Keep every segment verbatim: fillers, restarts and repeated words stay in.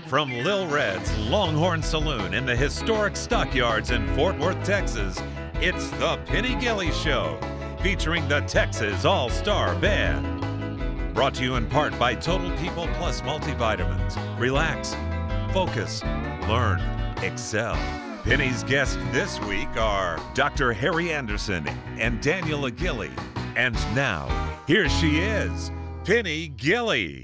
From Lil Red's Longhorn Saloon in the historic Stockyards in Fort Worth, Texas, it's the Penny Gilley Show, featuring the Texas All-Star Band. Brought to you in part by Total People Plus Multivitamins. Relax, focus, learn, excel. Penny's guests this week are Doctor Harry Anderson and Daniel Gilley. And now, here she is, Penny Gilley.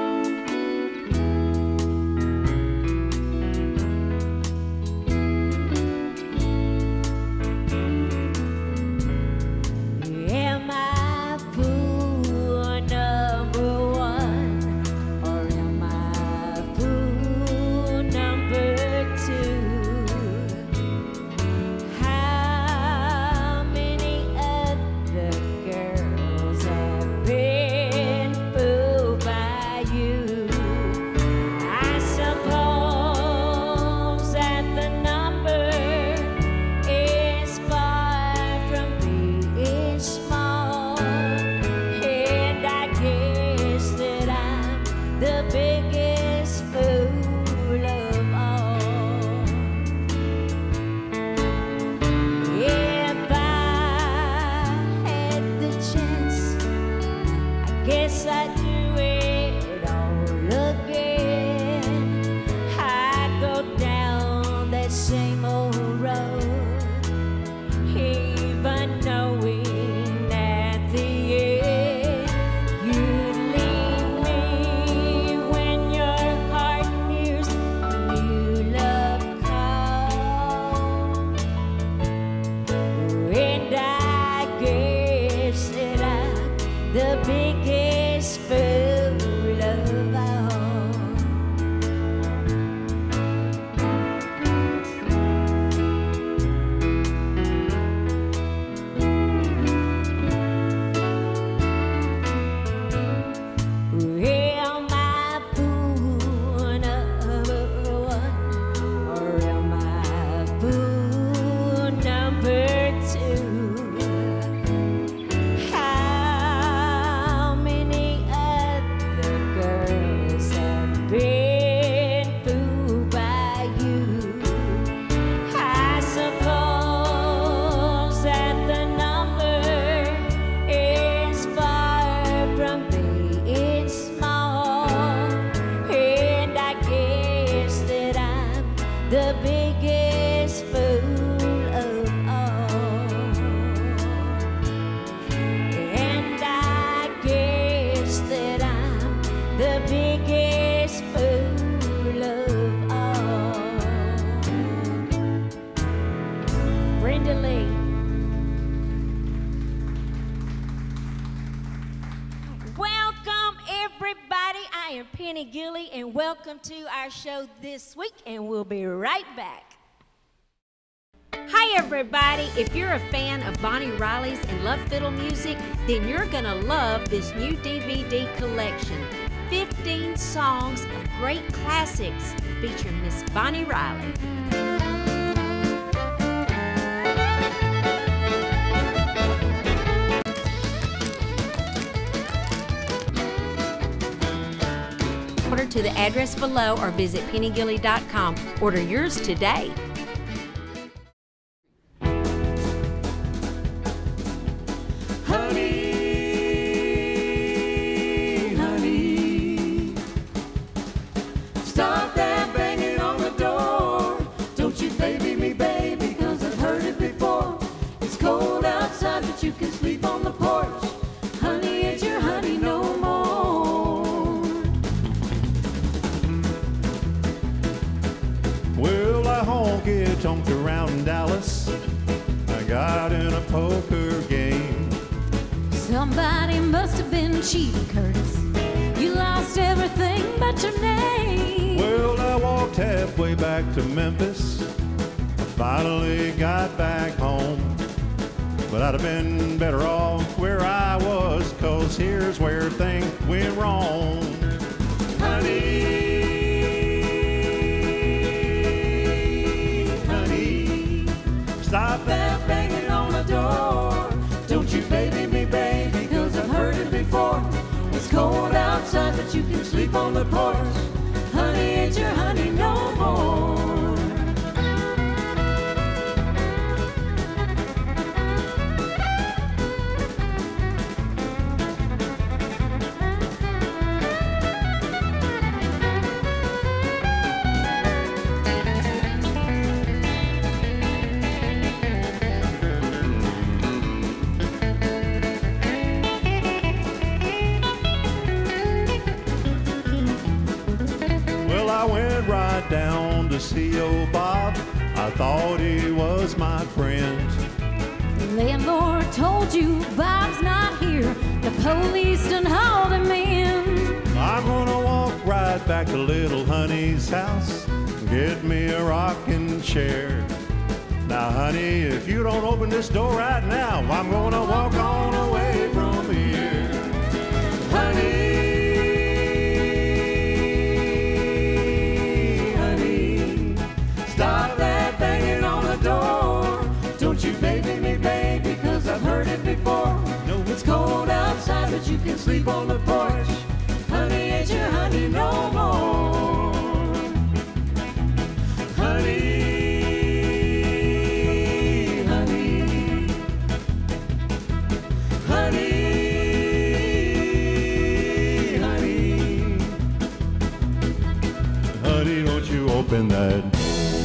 Penny Gilley, and welcome to our show this week, and we'll be right back. Hi everybody, if you're a fan of Bonnie Riley's and love fiddle music, then you're gonna love this new D V D collection. fifteen songs of great classics featuring Miss Bonnie Riley. Order to the address below or visit penny gilley dot com. Order yours today. Honey, honey, stop that banging on the door. Don't you baby me, baby, 'cause I've heard it before. It's cold outside, but you can sleep on the porch. Honey, ain't your honey no more. Well, I honky-tonked around in Dallas. I got in a poker game. Somebody must have been cheating, Curtis. You lost everything but your name. Well, I walked halfway back to Memphis. I finally got back home. But I'd have been better off where I was, 'cause here's where things went wrong. Honey, Stop that banging on the door. Don't you baby me, baby, 'cause I've heard it before. It's cold outside, but you can sleep on the porch. Honey, ain't your honey Well, I went right down to see old Bob. I thought he was my friend. The landlord told you Bob's not here. The police done hauled him in. I'm gonna walk right back to little honey's house, get me a rocking chair. Now, honey, if you don't open this door right now, I'm gonna walk on away from here. Honey, honey, stop that banging on the door. Don't you baby me, baby, 'cause I've heard it before. No, it's cold outside, but you can sleep on the porch. Honey, ain't your honey no more. Honey, honey, honey, honey, honey, don't you open that door.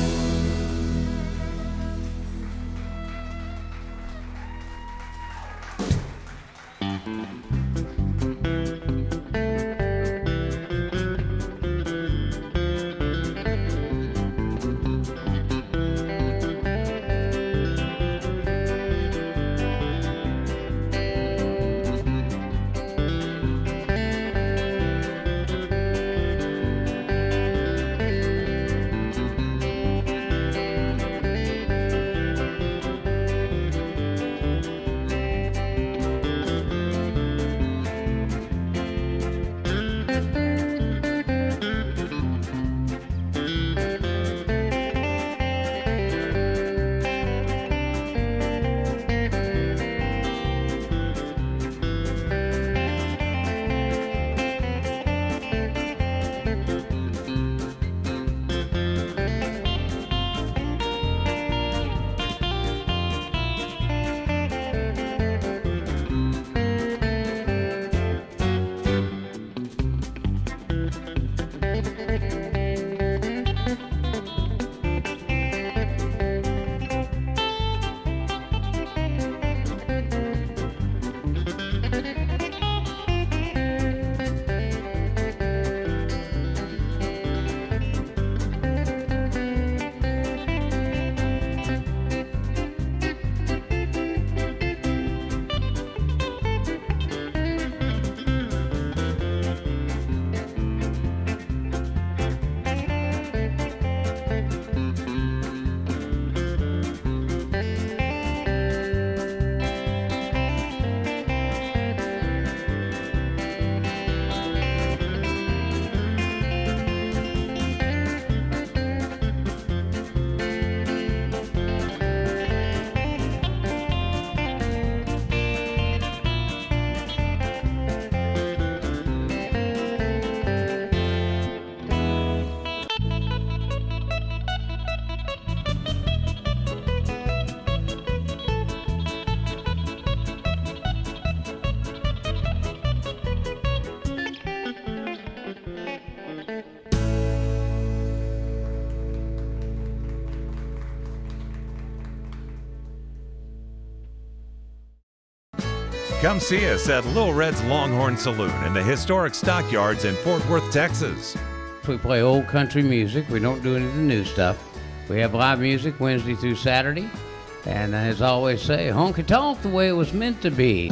Come see us at Little Red's Longhorn Saloon in the historic Stockyards in Fort Worth, Texas. We play old country music. We don't do any of the new stuff. We have live music Wednesday through Saturday. And as I always say, honky tonk the way it was meant to be.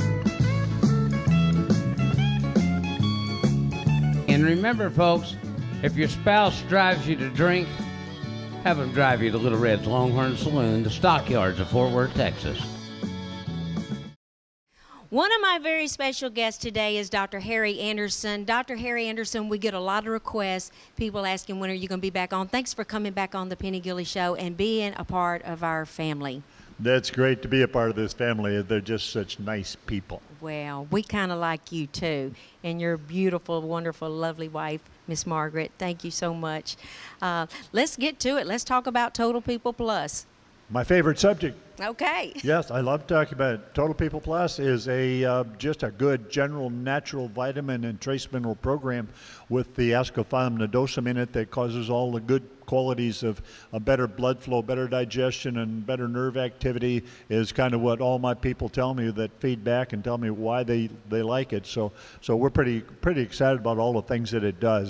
And remember, folks, if your spouse drives you to drink, have them drive you to Little Red's Longhorn Saloon, the Stockyards of Fort Worth, Texas. One of my very special guests today is Doctor Harry Anderson. Doctor Harry Anderson, we get a lot of requests, people asking when are you going to be back on. Thanks for coming back on the Penny Gilley Show and being a part of our family. That's great to be a part of this family. They're just such nice people. Well, we kind of like you too, and your beautiful, wonderful, lovely wife, Miss Margaret. Thank you so much. Uh, let's get to it. Let's talk about Total People Plus. My favorite subject. Okay. Yes, I love talking about it. Total People Plus is a uh, just a good general natural vitamin and trace mineral program with the ascophyllum nodosum in it that causes all the good qualities of a better blood flow, better digestion, and better nerve activity is kind of what all my people tell me that feed back and tell me why they, they like it. So so we're pretty pretty excited about all the things that it does.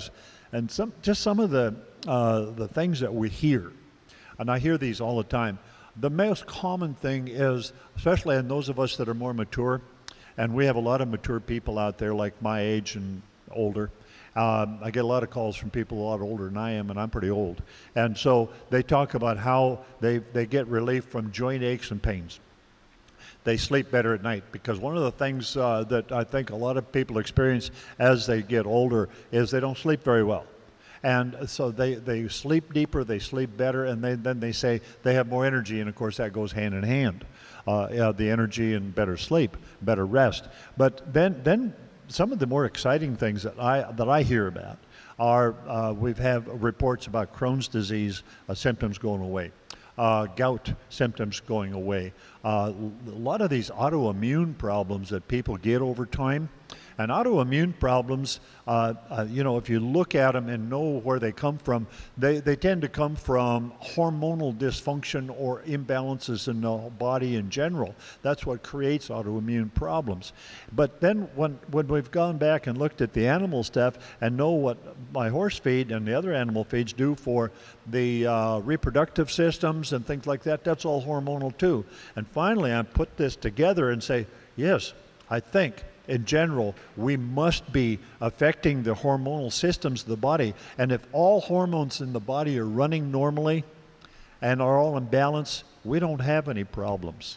And some, just some of the, uh, the things that we hear, and I hear these all the time. The most common thing is, especially in those of us that are more mature, and we have a lot of mature people out there like my age and older. Um, I get a lot of calls from people a lot older than I am, and I'm pretty old. And so they talk about how they, they get relief from joint aches and pains. They sleep better at night, because one of the things uh, that I think a lot of people experience as they get older is they don't sleep very well. And so they, they sleep deeper, they sleep better, and they, then they say they have more energy, and of course that goes hand in hand. Uh, yeah, the energy and better sleep, better rest. But then, then some of the more exciting things that I, that I hear about are uh, we have reports about Crohn's disease uh, symptoms going away. Uh, gout symptoms going away. Uh, a lot of these autoimmune problems that people get over time. And autoimmune problems, uh, uh, you know, if you look at them and know where they come from, they, they tend to come from hormonal dysfunction or imbalances in the body in general. That's what creates autoimmune problems. But then when, when we've gone back and looked at the animal stuff and know what my horse feed and the other animal feeds do for the uh, reproductive systems and things like that, that's all hormonal too. And finally, I put this together and say, yes, I think in general, we must be affecting the hormonal systems of the body. And if all hormones in the body are running normally and are all in balance, we don't have any problems.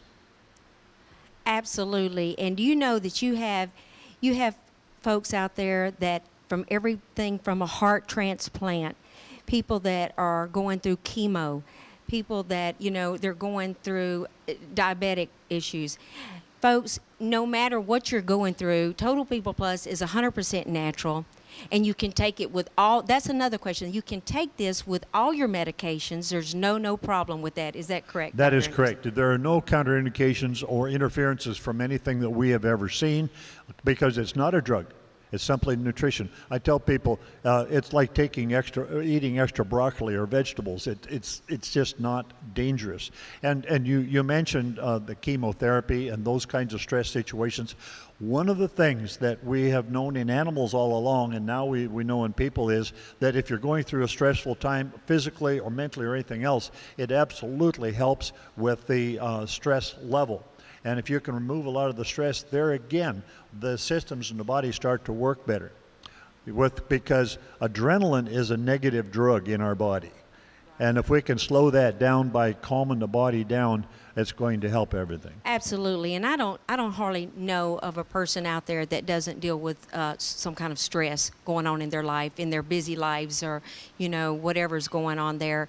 Absolutely. And you know that you have, you have folks out there that from everything from a heart transplant, people that are going through chemo, people that, you know, they're going through diabetic issues. Folks, no matter what you're going through, Total People Plus is one hundred percent natural, and you can take it with all, that's another question. You can take this with all your medications. There's no, no problem with that. Is that correct? That is correct. There are no counterindications or interferences from anything that we have ever seen, because it's not a drug. It's simply nutrition. I tell people uh, it's like taking extra, eating extra broccoli or vegetables. It, it's it's just not dangerous. And and you you mentioned uh, the chemotherapy and those kinds of stress situations. One of the things that we have known in animals all along, and now we, we know in people, is that if you're going through a stressful time, physically or mentally or anything else, it absolutely helps with the uh, stress level. And if you can remove a lot of the stress, there again, the systems in the body start to work better. With, because adrenaline is a negative drug in our body. And if we can slow that down by calming the body down, it's going to help everything. Absolutely. And I don't, I don't hardly know of a person out there that doesn't deal with uh, some kind of stress going on in their life, in their busy lives, or, you know, whatever's going on there.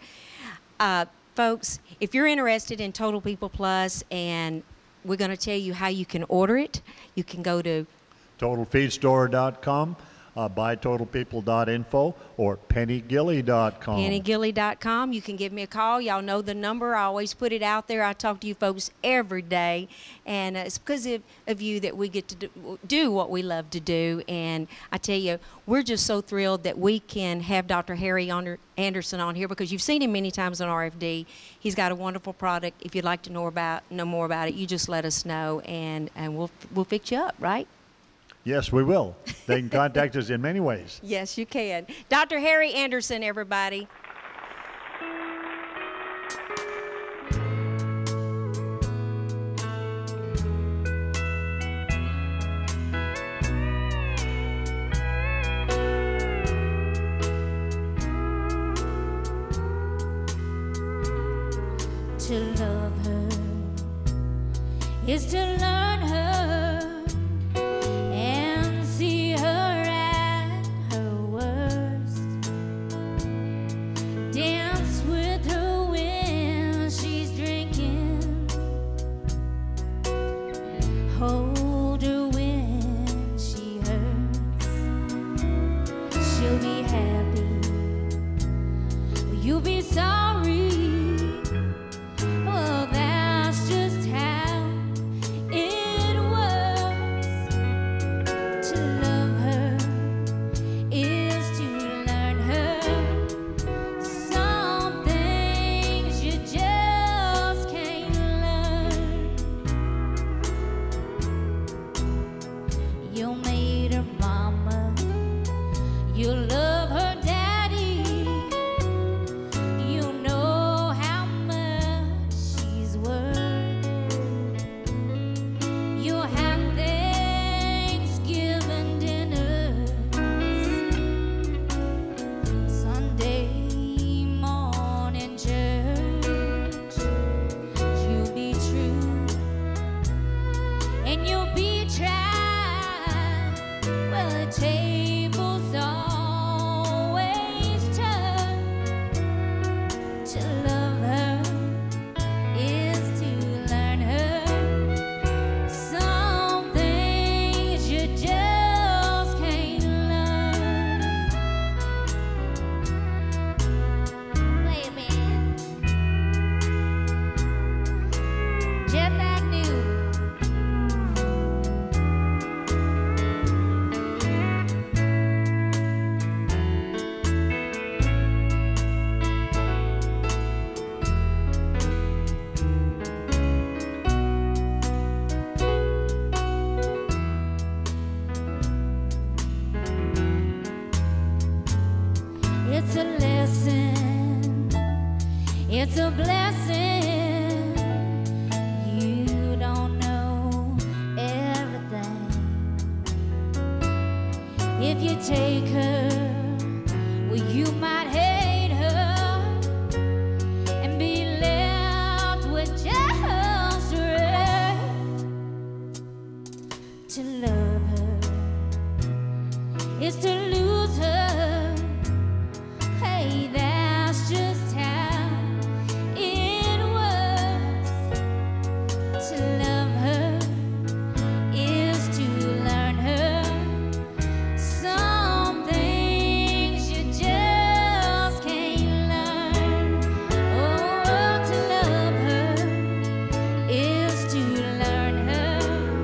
Uh, folks, if you're interested in Total People Plus, and we're going to tell you how you can order it. You can go to total feed store dot com, uh, buy total people dot info, or penny gilly dot com. penny gilly dot com. You can give me a call. Y'all know the number. I always put it out there. I talk to you folks every day. And uh, it's because of, of you that we get to do, do what we love to do. And I tell you, we're just so thrilled that we can have Doctor Harry Anderson on here, because you've seen him many times on R F D. He's got a wonderful product. If you'd like to know about know more about it, you just let us know, and, and we'll we'll fix you up, right? Yes, we will. They can contact us in many ways. Yes, you can. Doctor Harry Anderson, everybody. To love her is to learn her and see her at her worst. Dance with her when she's drinking. Hold her when she hurts. She'll be happy. You'll be sorry. Well, that's just how it works. To love her is to learn her. Some things you just can't learn. You'll meet her mama. You'll love her dad. It's a lesson, it's a blessing. You don't know everything. If you take her, well, you might hate her and be left with just her. To love her is to lose her. Hey, that's just how it works. To love her is to learn her. Some things you just can't learn. Oh, to love her is to learn her.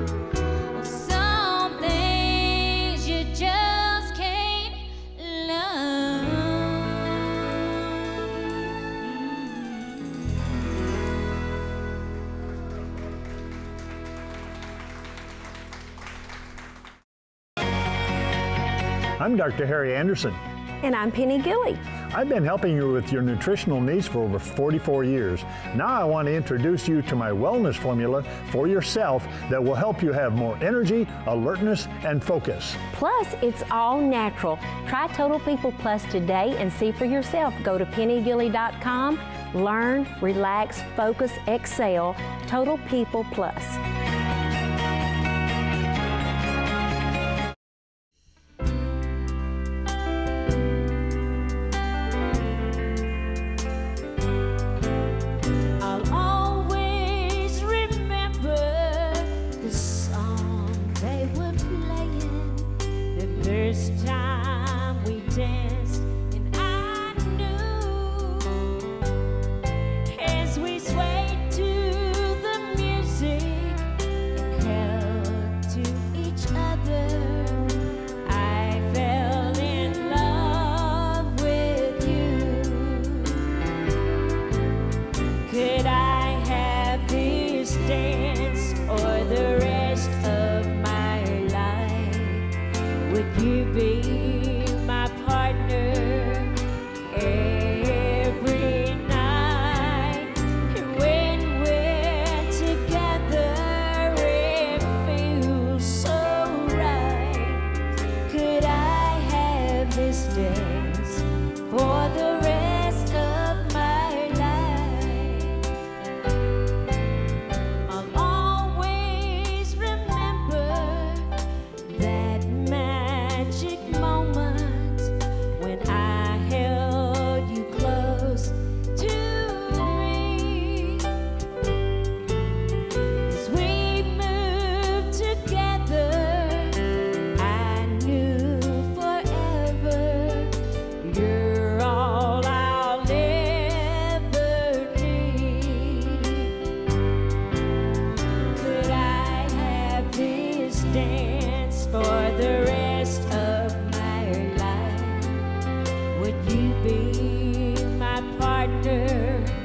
Some things you just can't learn. I'm Doctor Harry Anderson. And I'm Penny Gilly. I've been helping you with your nutritional needs for over forty-four years. Now I want to introduce you to my wellness formula for yourself that will help you have more energy, alertness, and focus. Plus, it's all natural. Try Total People Plus today and see for yourself. Go to penny gilly dot com. Learn, relax, focus, excel. Total People Plus. I'll always remember the song they were playing the first time we danced, and I knew as we swayed to the music and held to each other, I fell in love with you. Could I have this dance for the rest of my life? Would you be my partner every night? When we're together, it feels so right. Could I have this dance for the rest of my life? I'll always remember that magic moment when I held you close to me. As we moved together, I knew forever you're all I'll ever need. Could I have this dance for the rest of my life? Would you be my partner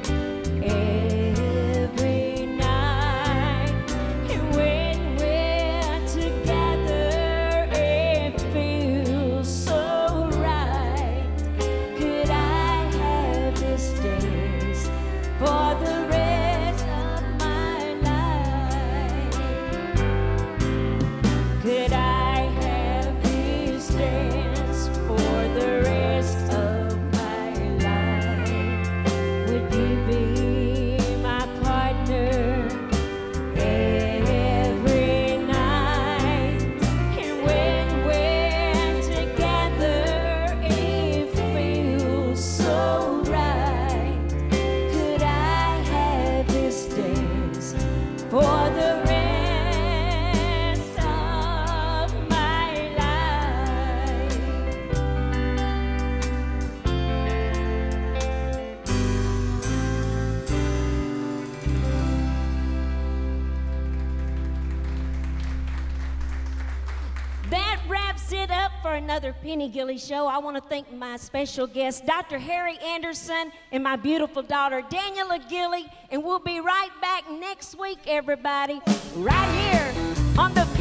every night? And when we're together, it feels so right. Could I have this dance for the rest of my life? Could I have this dance for the rest of my life? Would you be my partner every night? And when we're together, it feels so right. Could I have this dance for the rest of my life? That wraps it up for another Penny Gilly show. I want to thank my special guest, Doctor Harry Anderson, and my beautiful daughter, Daniela Gilly. And we'll be right back next week, everybody, right here on the